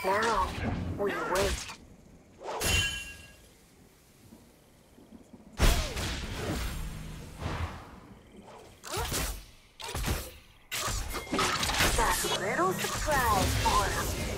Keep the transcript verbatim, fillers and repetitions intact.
Now, we wait. Got a little surprise for him.